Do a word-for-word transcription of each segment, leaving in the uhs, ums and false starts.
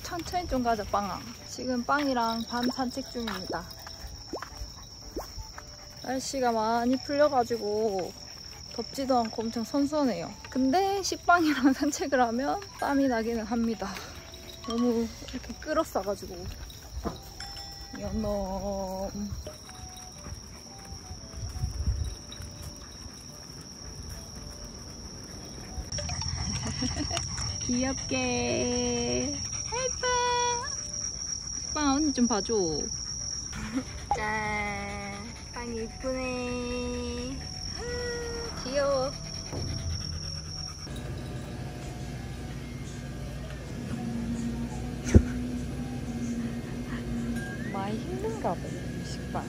천천히 좀 가자, 빵아. 지금 빵이랑 밤 산책 중입니다. 날씨가 많이 풀려가지고 덥지도 않고 엄청 선선해요. 근데 식빵이랑 산책을 하면 땀이 나기는 합니다. 너무 이렇게 끌었어가지고. 연놈. 귀엽게. 예뻐. 빵아, 언니 좀 봐줘. 짠. 빵이 이쁘네. 아, 귀여워. 많이 힘든가 봐요, 식빵.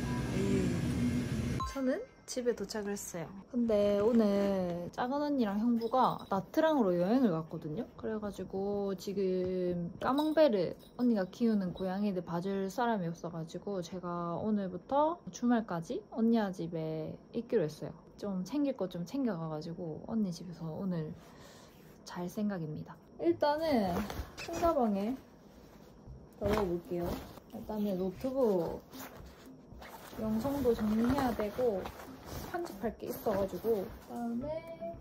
저는 집에 도착을 했어요. 근데 오늘 작은 언니랑 형부가 나트랑으로 여행을 갔거든요. 그래가지고 지금 까망베르 언니가 키우는 고양이들 봐줄 사람이 없어가지고 제가 오늘부터 주말까지 언니야 집에 있기로 했어요. 좀 챙길 거 좀 챙겨가가지고 언니 집에서 오늘 잘 생각입니다. 일단은 큰 가방에 넣어볼게요. 일단은 노트북 영상도 정리해야 되고 편집할 게 있어가지고, 그다음에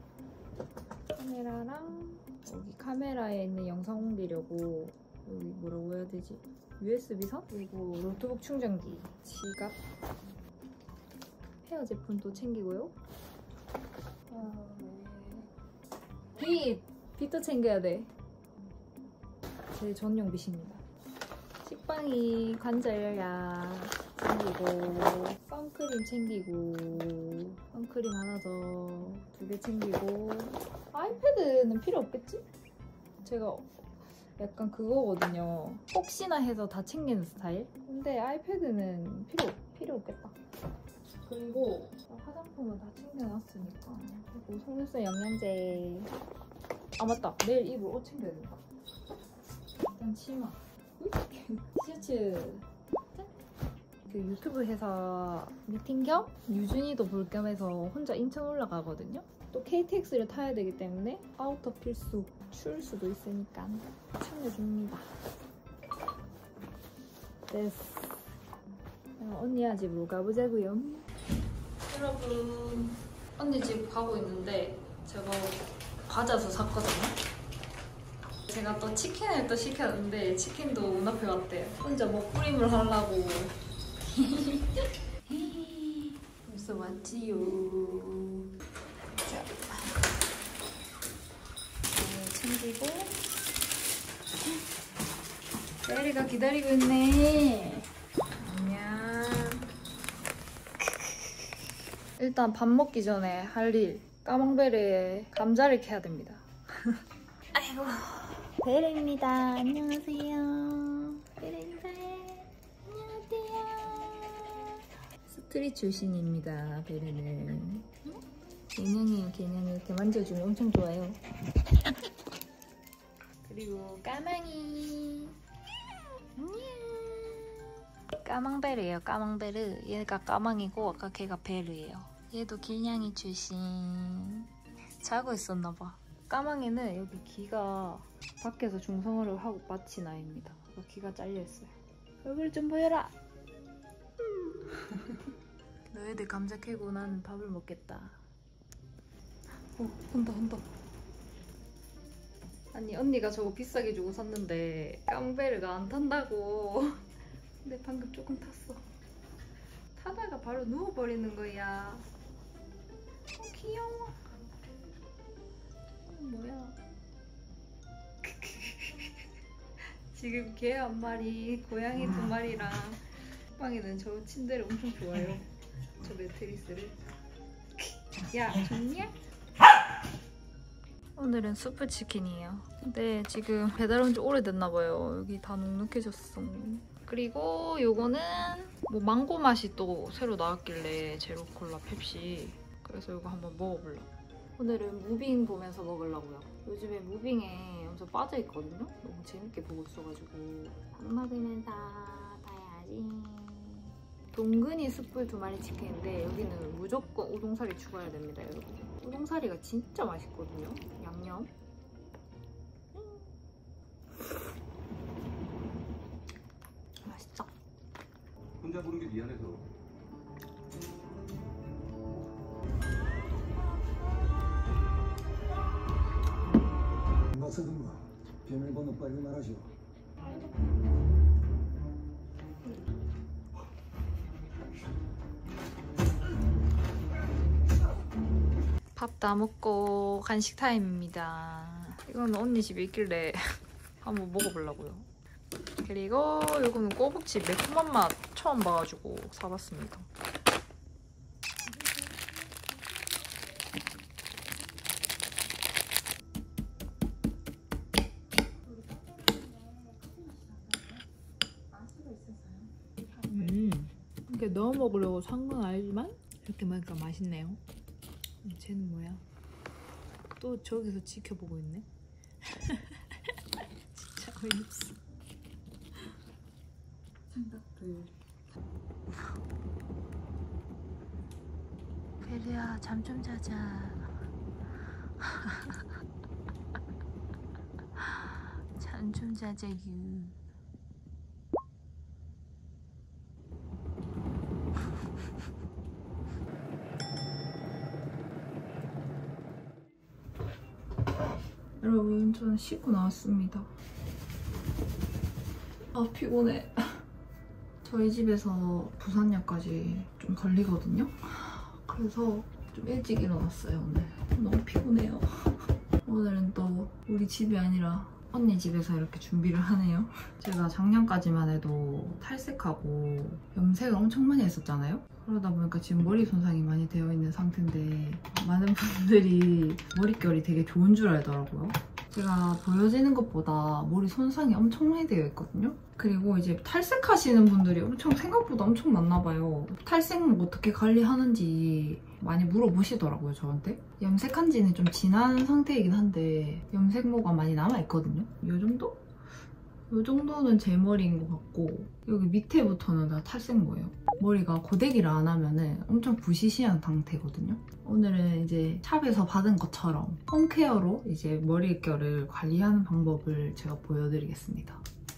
카메라랑 여기 카메라에 있는 영상 옮기려고 여기 뭐라고 해야 되지? 유에스비선? 그리고 노트북 충전기, 지갑, 헤어 제품도 챙기고요. 빛! 빛도 챙겨야 돼. 제 전용 빛입니다. 식빵이 관절약 챙기고, 선크림 챙기고, 선크림 하나 더 두 개 챙기고. 아이패드는 필요 없겠지? 제가 약간 그거거든요. 혹시나 해서 다 챙기는 스타일? 근데 아이패드는 필요, 필요 없겠다. 그리고 화장품은 다 챙겨놨으니까. 그리고 속눈썹 영양제. 아 맞다, 내일 입을 옷 챙겨야 된다. 일단 치마, 티셔츠. 그 유튜브 회사 미팅 겸 유준이도 볼 겸 해서 혼자 인천 올라가거든요. 또 케이티엑스를 타야 되기 때문에 아우터 필수, 추울 수도 있으니까 챙겨줍니다. 됐어. 언니야 집으로 가보자고요. 여러분, 언니 집 가고 있는데 제가 과자도 샀거든요. 제가 또 치킨을 또 시켰는데 치킨도 문 앞에 왔대요. 혼자 먹부림을 하려고. 벌써 왔지요. 자, 이거 챙기고. 베리가 기다리고 있네. 안녕. 일단 밥 먹기 전에 할 일, 까망베르에 감자를 캐야 됩니다. 아이고. 베르입니다. 안녕하세요. 베르입니다. 스트릿 출신입니다. 베르는. 개냥이에요, 개냥이. 이렇게 만져주면 엄청 좋아요. 그리고 까망이. 안녕. 까망베르예요, 까망베르. 얘가 까망이고 아까 걔가 베르예요. 얘도 개냥이 출신. 자고 있었나봐. 까망이는 여기 귀가 밖에서 중성화를 하고 마친 아이입니다. 귀가 잘려있어요. 얼굴 좀 보여라. 너희들 감자 캐고 나는 밥을 먹겠다. 어, 혼다 혼다. 아니 언니가 저거 비싸게 주고 샀는데 까망베르가 안 탄다고. 근데 방금 조금 탔어. 타다가 바로 누워버리는 거야. 어, 귀여워. 뭐야? 지금 개 한 마리, 고양이 두 마리랑 빵이는 저 침대를 엄청 좋아해요. 저 매트리스를. 야, 좋냐? 오늘은 수프치킨이에요. 근데 지금 배달 온 지 오래됐나봐요. 여기 다 눅눅해졌어. 그리고 요거는 뭐 망고 맛이 또 새로 나왔길래 제로콜라 펩시. 그래서 이거 한번 먹어보려고. 오늘은 무빙 보면서 먹으려고요. 요즘에 무빙에 엄청 빠져있거든요? 너무 재밌게 보고 있어가지고 밥 먹으면서 봐야지. 동근이 숯불 두 마리 치킨인데 여기는 무조건 우동사리 추가해야 됩니다, 여러분. 우동사리가 진짜 맛있거든요, 양념. 혼자 부르기 미안해서. 박사든가 비밀번호 빨리 말하시오. 밥 다 먹고 간식 타임입니다. 이건 언니 집에 있길래 한번 먹어보려고요. 그리고 이거는 꼬북치 매콤한 맛 처음 봐가지고 사봤습니다. 음, 이렇게 넣어 먹으려고 산 건 아니지만 이렇게 먹으니까 맛있네요. 쟤는 뭐야? 또 저기서 지켜보고 있네. 진짜 어이없어. 생각들. 베리야, 잠 좀 자자. 잠 좀 자자, 유. 여러분, 저는 씻고 나왔습니다. 아, 피곤해. 저희 집에서 부산역까지 좀 걸리거든요. 그래서 좀 일찍 일어났어요, 오늘. 너무 피곤해요. 오늘은 또 우리 집이 아니라 언니 집에서 이렇게 준비를 하네요. 제가 작년까지만 해도 탈색하고 염색을 엄청 많이 했었잖아요. 그러다 보니까 지금 머리 손상이 많이 되어 있는 상태인데 많은 분들이 머릿결이 되게 좋은 줄 알더라고요. 제가 보여지는 것보다 머리 손상이 엄청 많이 되어 있거든요. 그리고 이제 탈색하시는 분들이 엄청 생각보다 엄청 많나 봐요. 탈색은 어떻게 관리하는지 많이 물어보시더라고요, 저한테. 염색한 지는 좀 지난 상태이긴 한데 염색모가 많이 남아있거든요. 이 정도? 이 정도는 제 머리인 것 같고 여기 밑에부터는 다 탈색모예요. 머리가 고데기를 안 하면은 엄청 부시시한 상태거든요. 오늘은 이제 샵에서 받은 것처럼 홈케어로 이제 머릿결을 관리하는 방법을 제가 보여드리겠습니다.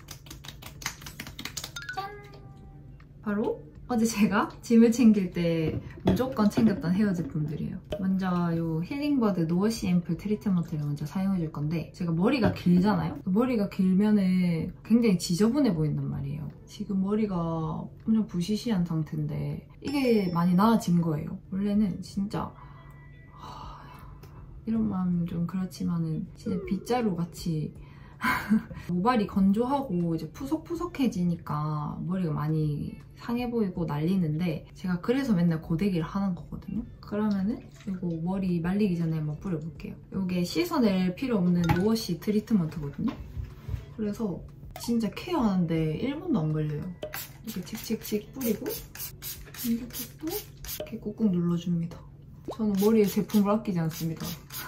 짠! 바로 어제 제가 짐을 챙길 때 무조건 챙겼던 헤어 제품들이에요. 먼저 이 힐링버드 노워시 앰플 트리트먼트를 먼저 사용해줄 건데 제가 머리가 길잖아요? 머리가 길면은 굉장히 지저분해 보인단 말이에요. 지금 머리가 엄청 부시시한 상태인데 이게 많이 나아진 거예요. 원래는 진짜 하... 이런 마음은 좀 그렇지만은 진짜 빗자루 같이 모발이 건조하고 이제 푸석푸석해지니까 머리가 많이 상해 보이고 날리는데 제가 그래서 맨날 고데기를 하는 거거든요. 그러면은 이거 머리 말리기 전에 한번 뿌려볼게요. 이게 씻어낼 필요 없는 노워시 트리트먼트거든요. 그래서 진짜 케어하는데 일 분도 안 걸려요. 이렇게 칙칙칙 뿌리고 반대쪽도 이렇게 꾹꾹 눌러줍니다. 저는 머리에 제품을 아끼지 않습니다.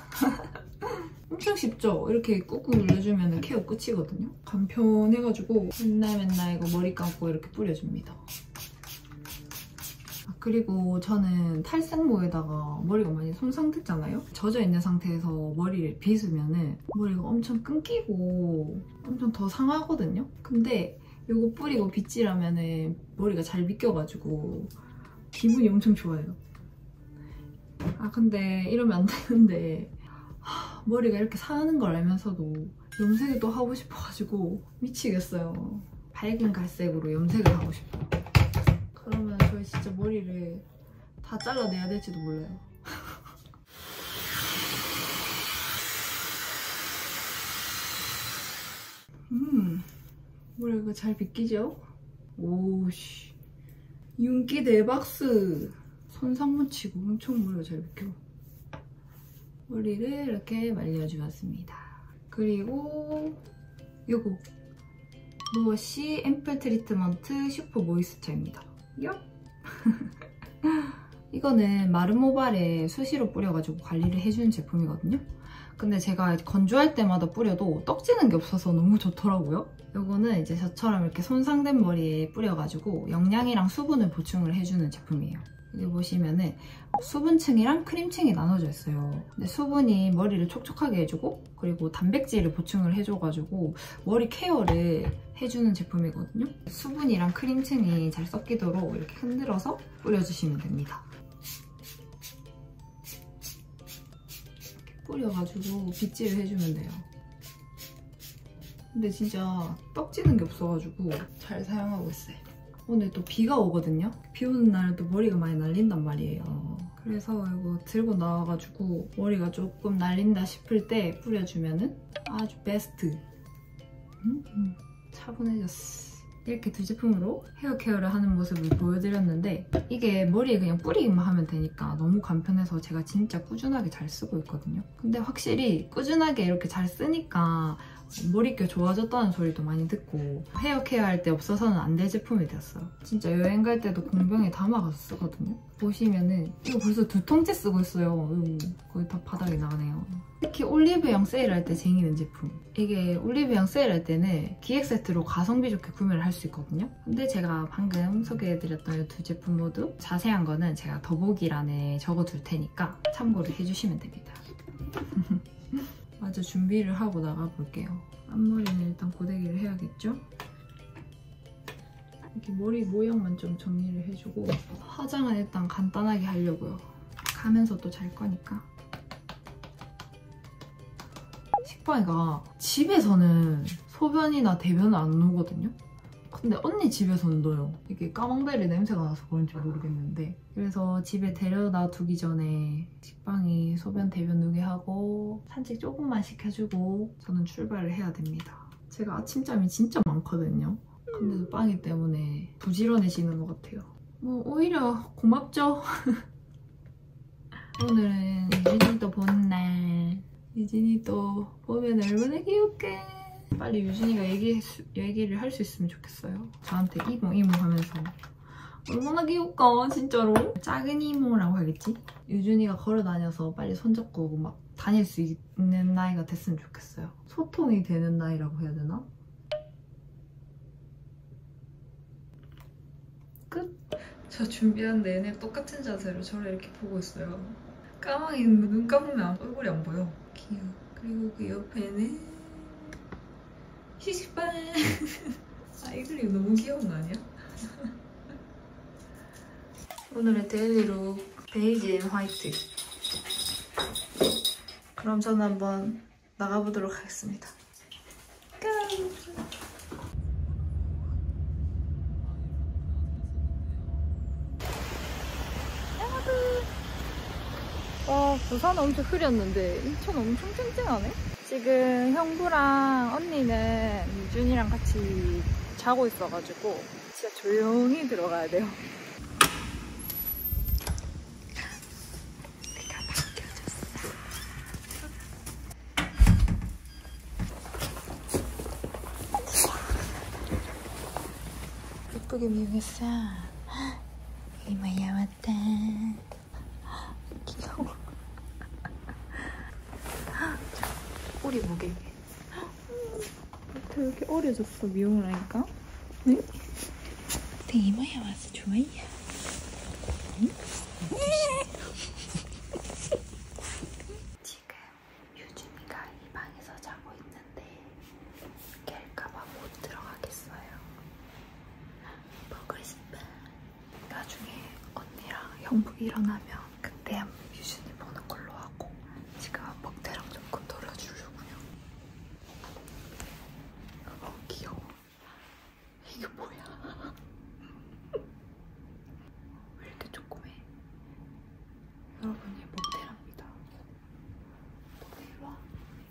엄청 쉽죠? 이렇게 꾹꾹 눌러주면 케어 끝이거든요. 간편해가지고 맨날 맨날 이거 머리 감고 이렇게 뿌려줍니다. 아, 그리고 저는 탈색모에다가 머리가 많이 손상됐잖아요? 젖어있는 상태에서 머리를 빗으면 머리가 엄청 끊기고 엄청 더 상하거든요? 근데 이거 뿌리고 빗질하면 머리가 잘 빗겨가지고 기분이 엄청 좋아요. 아 근데 이러면 안 되는데 하, 머리가 이렇게 상하는 걸 알면서도 염색을 또 하고 싶어가지고 미치겠어요. 밝은 갈색으로 염색을 하고 싶어요. 그러면 저희 진짜 머리를 다 잘라내야 될지도 몰라요. 음, 머리가 잘 빗기죠? 오씨, 윤기 대박스! 손상문 치고 엄청 머리가 잘 빗겨. 머리를 이렇게 말려주었습니다. 그리고 요거 노워시 앰플 트리트먼트 슈퍼 모이스처입니다. 요! 이거는 마른 모발에 수시로 뿌려가지고 관리를 해주는 제품이거든요. 근데 제가 건조할 때마다 뿌려도 떡지는 게 없어서 너무 좋더라고요. 요거는 이제 저처럼 이렇게 손상된 머리에 뿌려가지고 영양이랑 수분을 보충을 해주는 제품이에요. 여기 보시면은 수분층이랑 크림층이 나눠져 있어요. 근데 수분이 머리를 촉촉하게 해주고 그리고 단백질을 보충을 해줘가지고 머리 케어를 해주는 제품이거든요. 수분이랑 크림층이 잘 섞이도록 이렇게 흔들어서 뿌려주시면 됩니다. 이렇게 뿌려가지고 빗질을 해주면 돼요. 근데 진짜 떡지는 게 없어가지고 잘 사용하고 있어요. 오늘 또 비가 오거든요. 비 오는 날은 또 머리가 많이 날린단 말이에요. 그래서 이거 들고 나와가지고 머리가 조금 날린다 싶을 때 뿌려주면은 아주 베스트. 음, 음, 차분해졌어. 이렇게 두 제품으로 헤어 케어를 하는 모습을 보여드렸는데 이게 머리에 그냥 뿌리기만 하면 되니까 너무 간편해서 제가 진짜 꾸준하게 잘 쓰고 있거든요. 근데 확실히 꾸준하게 이렇게 잘 쓰니까 머릿결 좋아졌다는 소리도 많이 듣고 헤어 케어할 때 없어서는 안 될 제품이 되었어요. 진짜 여행 갈 때도 공병에 담아가서 쓰거든요. 보시면은 이거 벌써 두 통째 쓰고 있어요. 이거 거의 다 바닥에 나가네요. 특히 올리브영 세일할 때 쟁이는 제품. 이게 올리브영 세일할 때는 기획 세트로 가성비 좋게 구매를 할 수 있거든요. 근데 제가 방금 소개해드렸던 이 두 제품 모두 자세한 거는 제가 더보기란에 적어둘 테니까 참고를 해주시면 됩니다. 마저 준비를 하고 나가볼게요. 앞머리는 일단 고데기를 해야겠죠? 이렇게 머리 모양만 좀 정리를 해주고 화장은 일단 간단하게 하려고요. 가면서 또 잘 거니까. 식빵이가 집에서는 소변이나 대변을 안 놓거든요? 근데 언니 집에서는 넣어요. 이게 까망베리 냄새가 나서 그런지 모르겠는데 그래서 집에 데려다 두기 전에 식빵이 소변 대변 누게 하고 산책 조금만 시켜주고 저는 출발을 해야 됩니다. 제가 아침잠이 진짜 많거든요. 근데도 빵이 때문에 부지런해지는 것 같아요. 뭐 오히려 고맙죠? 오늘은 유진이도 보는 날. 유진이 또 보면 얼마나 귀엽게. 빨리 유진이가 얘기, 얘기를 할 수 있으면 좋겠어요. 저한테 이모 이모 하면서 얼마나 귀엽까 진짜로. 작은 이모라고 하겠지? 유진이가 걸어다녀서 빨리 손잡고 막 다닐 수 있는 나이가 됐으면 좋겠어요. 소통이 되는 나이라고 해야 되나? 끝! 저 준비한 내내 똑같은 자세로 저를 이렇게 보고 있어요. 까망이는 눈 감으면 얼굴이 안 보여. 귀여워. 그리고 그 옆에는 시식빵! 아이글이 너무 귀여운 거 아니야? 오늘의 데일리룩 베이지 앤 화이트. 그럼 저는 한번 나가보도록 하겠습니다. 짠! 와, 부산 엄청 흐렸는데 인천 엄청 쨍쨍하네? 지금 형부랑 언니는 유준이랑 같이 자고 있어가지고 진짜 조용히 들어가야 돼요. 내가 맡겨줬어. 예쁘게 미용했어. 이모야 왔다. 귀여워. 꼬리 무게. 이렇게 어려졌어, 미용을 하니까. 응? 내 이모야 와서 좋아요. 응? 지금 유진이가 이 방에서 자고 있는데 깰까봐 못 들어가겠어요. 먹고 싶어. 나중에 언니랑 형부 일어나면 그때 한번 유진이 보는 걸로 하고 지금 먹태랑 조금 놀아주려고요. 어, 귀여워. 이게 뭐야? 왜 이렇게 조그매? 여러분이 먹태랍니다. 먹태 이리 와.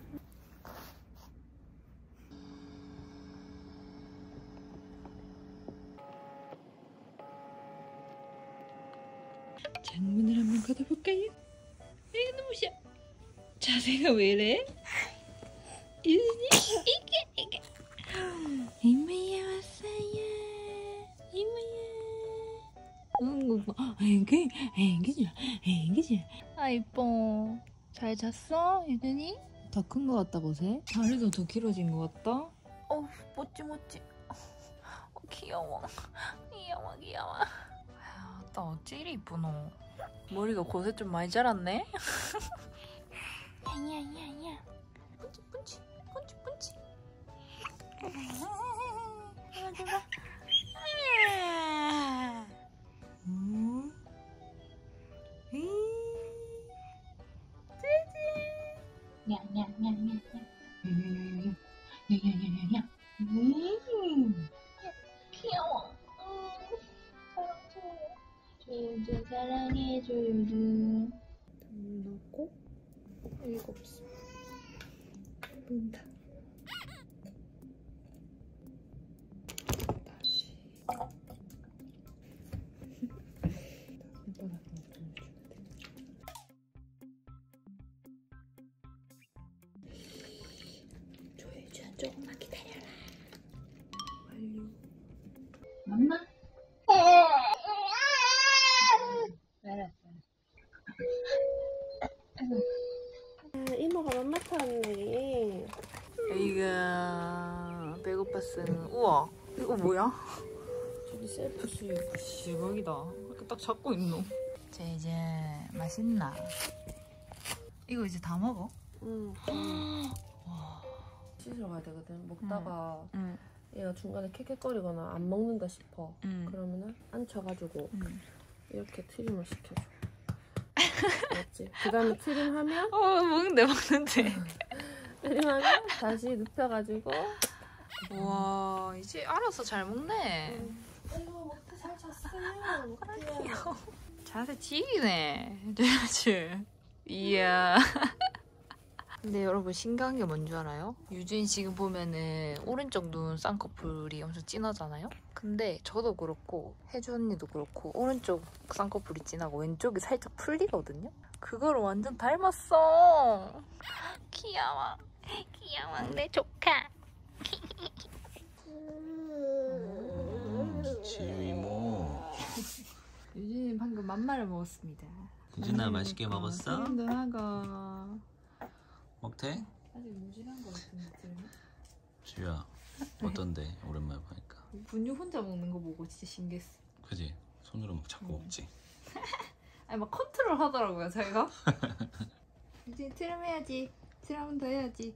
창문을 한번 걷어볼까요? 이거 눈부셔. 자세가 왜 이래? 유진이 이게 이게 이모야 왔어요. 이모야. 응, 애기 애기지 애기지. 아 이뻐. 잘 잤어 유진이? 더 큰 거 같다 보세. 다리도 더 길어진 거 같다. 어 멋지 멋지. 어, 귀여워 귀여워 귀여워. 맞다. 어찌 이리 이쁘노. 머리가 곳에 좀 많이 자랐네. 야야야야. punci punci punci punci. coba coba. Hmm. Ya ya ya ya ya. Ya ya ya ya ya. Hmm. 귀여워. 조조 사랑해 조조. 물 넣고 일곱 수. 본다. 다시. 손바닥 좀 주면 돼. 조유주야 조금만 기다려라. 완료. 엄마? 이모가 맘마 타왔네. 이가 배고팠음. 우와, 이거 뭐야? 저기 셀프 수육. 대박이다. 이렇게 딱 잡고 있노. 자, 이제 맛있나? 이거 이제 다 먹어? 응. 와. 씻으러 가야 되거든. 먹다가 응. 얘가 중간에 캑캑거리거나 안 먹는다 싶어. 응. 그러면은 앉혀가지고 응. 이렇게 트림을 시켜줘. 맞지? 그 다음에 트림하면 어, 먹는데 먹는데. 트림하면 다시 눕혀가지고. 와, 이제 알아서 잘 먹네. 응. 아이고 먹태 잘 잤어요. 먹태야. 자세 지기네. 그치? 이야. 근데 여러분 신기한 게 뭔 줄 알아요? 유진 지금 보면은 오른쪽 눈 쌍꺼풀이 엄청 진하잖아요? 근데 저도 그렇고 혜주 언니도 그렇고 오른쪽 쌍꺼풀이 진하고 왼쪽이 살짝 풀리거든요? 그거를 완전 닮았어. 귀여워. 귀여워 내 조카. 지유 이모. 유진이 방금 만마를 먹었습니다. 유진아 맛있게 먹었어? 도 하고. 먹태? 아직 무진한 거 같은데. 지유야 어떤데? 오랜만에 보니까. 분유 혼자 먹는 거 보고 진짜 신기했어. 그지? 손으로 막 잡고 먹지. 아니 막 컨트롤 하더라고요 저희가. 이제 트럼 해야지. 트럼 더 해야지.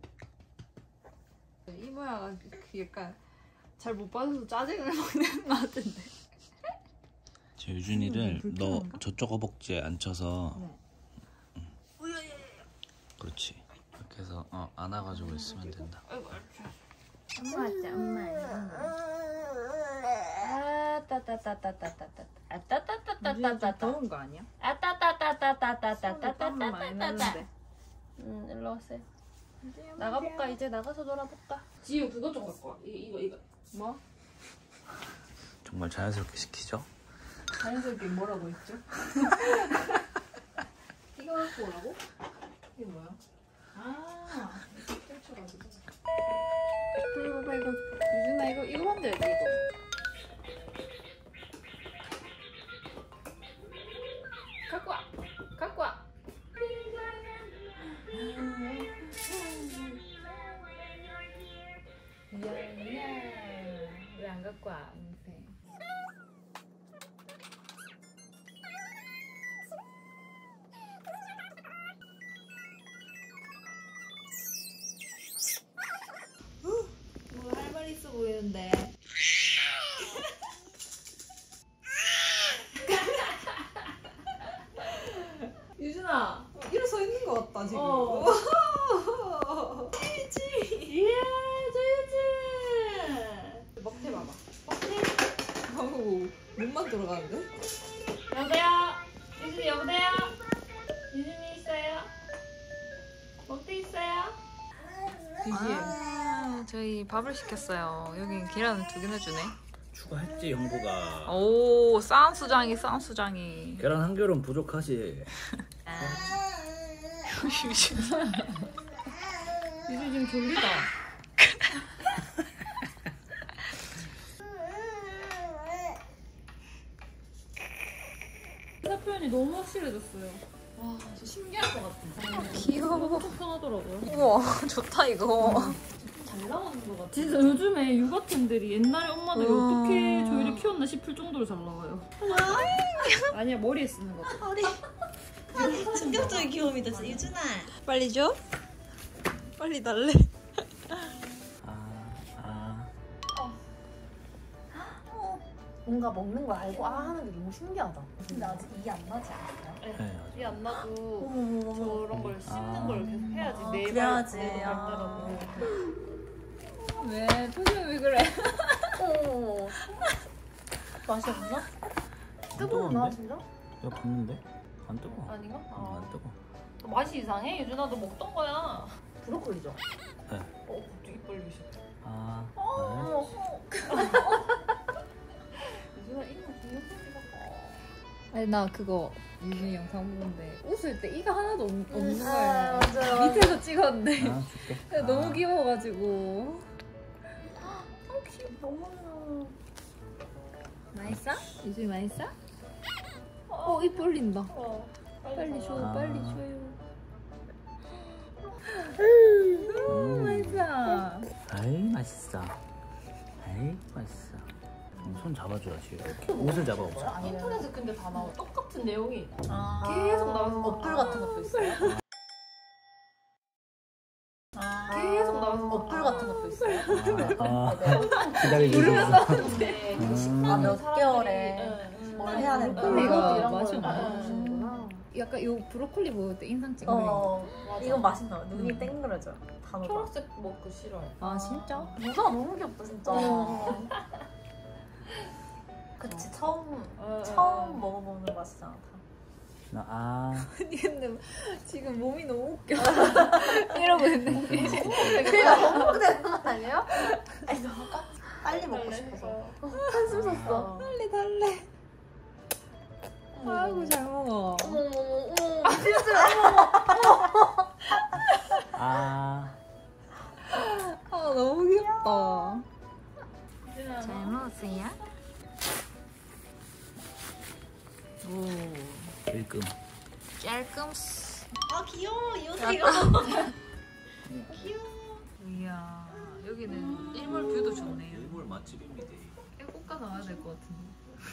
이모야가 그 약간 잘 못 받아서 짜증을 먹는 것 같은데. 제 유준이를 음, 너 불편한가? 저쪽 허벅지에 앉혀서. 네. 응. 그렇지. 이렇게 해서 어, 안아가지고 있으면 된다. 아이고 엄마 왔자 엄마. 아따따따따따따따. 좀 아따따따따따따. 더운 거 아니야? 아따따따따따따따따따따. 응, 일로 오세요. 나가볼까? 이제 나가서 놀아볼까? 지우 그거 좀 갖고 와. 이거 이거 뭐? 정말 자연스럽게 시키죠? 자연스럽게 뭐라고 했죠? 이거 갖고 오라고? 이게 뭐야? 아, 펼쳐가지고. 이거 봐봐 이거. 유진아 이거 이거 만들어야지 이거. 갖고 와. 갖고 와. 야야. 왜 안 갖고 와? 인생. 뭐 할 말 있어 보이는데. 유진아, 일어서 있는 것 같다 지금. 어. 유진. 예, 조유진. 먹태 봐봐. 먹태. 어우, 몸만 들어가는데? 여보세요. 유진이 여보세요. 유진이 있어요. 먹태 있어요. 아, 저희 밥을 시켰어요. 여긴 계란을 두 개나 주네. 추가했지 형부가. 오, 쌈수장이 쌈수장이. 계란 한 개로는 부족하지. 유진. 유진 지금 졸리다. 의사 표현이 너무 확실해졌어요. 와, 진짜 신기할 것 같아. 귀여워. 편하더라고요. 우와, 좋다 이거. 자, 잘 나오는 것 같아. 진짜 요즘에 육아템들이 옛날에 엄마들이 어. 어떻게 저희를 키웠나 싶을 정도로 잘 나와요. 아니야, 머리에 쓰는 거죠. 허리. 충격적인 귀여움이다, 진짜. 유준아. 빨리 줘. 빨리 달래. 아, 아. 뭔가 먹는 걸 알고 아 하는 게 너무 신기하다. 근데 아직 이해 안 나지 않았어요? 네, 이 안 나고 어머머머. 저런 걸 씹는 아. 걸 계속 해야지. 아, 네 그래야지. 발 아. 발달하고. 왜? 표정이 왜 그래? 어. 맛이 없나? 뜨거웠나 진짜? 내가 봤는데? 안 뜨거. 아닌가? 어, 안 뜨거. 맛이 이상해? 유준아 너 먹던 거야. 브로콜리죠? 네. 어 갑자기 입 벌리기 시작해. 아, 유준아 이거 귀엽다. 아니 나 그거 유진이 영상 보는데 웃을 때 이가 하나도 없, 없는 아, 거예요. 맞아요. 밑에서 찍었는데 네. 아, 줄게. 너무 아. 귀여워가지고. 너무 맛있어? 유진이 맛있어? 어, 입 벌린다. 어, 빨리 줘, 아. 빨리 줘요. 음. 맛있어. 아이, 맛있어. 아이, 맛있어. 음, 손 잡아줘야지. 이렇게. 옷을 잡아보자. 인터넷에 근데 다 나와. 똑같은 내용이 아. 계속 나와서 어플 같은 것도 있어요? 아. 계속 나와서 어플 같은 것도 있어요? 아, 아. 기다리고 있어. 네, 음. 아, 몇 개월에 응. 뭘 해야 된다. 브로콜리가 이런 맛이 걸 없나? 알려주시는구나. 약간 요 브로콜리 먹을 때 인상 찍는 거. 어, 맞아. 이건 맛있나 봐. 눈이 음. 땡그려져. 단어가. 초록색 먹고 싫어해. 아 진짜? 모자가 너무 귀엽다 진짜. 어. 그치, 처음, 어, 처음 먹어보는 맛이잖아. 다. 나, 아. 아니 근데 지금 몸이 너무 웃겨. 이러고 있는데. 그러니까 너무 되는 거 아니에요? 아니, 너무 까- 빨리 먹고 싶어서. 한숨 섰어. 달래 달래. 아이고 잘 먹어. 아. 아 너무 귀엽다. 잘 먹었어요? 오. 일금. 깔끔스. 아, 귀여워. 이 옷 이거. 귀여워. 이야 여기는 일몰 뷰도 좋네요. 일몰 맛집입니다. 꼭 가서 와야 될 것 같은데.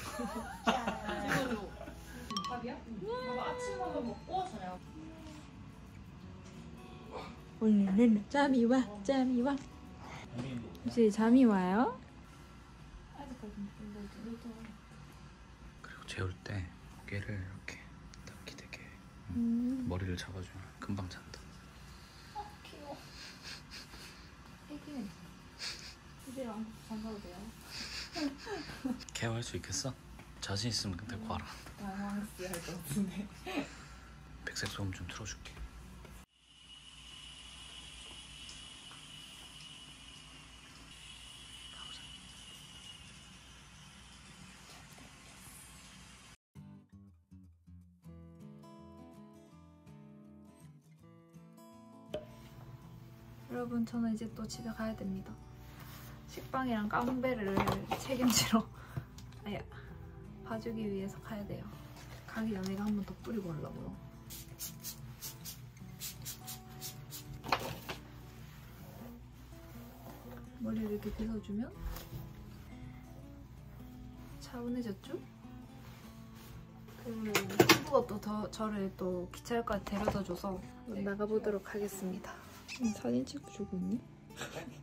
밥이야? 봐봐 아침 한번 먹고 저녁. 오늘은 잠이 와 잠이 와. 이제 잠이 와요? 그리고 재울 때 어깨를 이렇게 딱 기대게 음. 머리를 잡아주면 금방 잔다. 귀여워. 애기는 이제랑 잠가도 돼요? 케어할 수 있겠어? 자신 있으면 데리고 와라. 당황했어야 할 것 같은데. 백색 소음 좀 틀어줄게. 여러분 저는 이제 또 집에 가야 됩니다. 식빵이랑 까망베르를 책임지러 아야 봐주기 위해서 가야 돼요. 가기 전에 이거 한 번 더 뿌리고 오려고요. 머리를 이렇게 빗어주면 차분해졌죠? 그리고 친구가 또 더, 저를 또 기차역까지 데려다줘서 나가보도록 하겠습니다. 사진 찍고 주고 있니?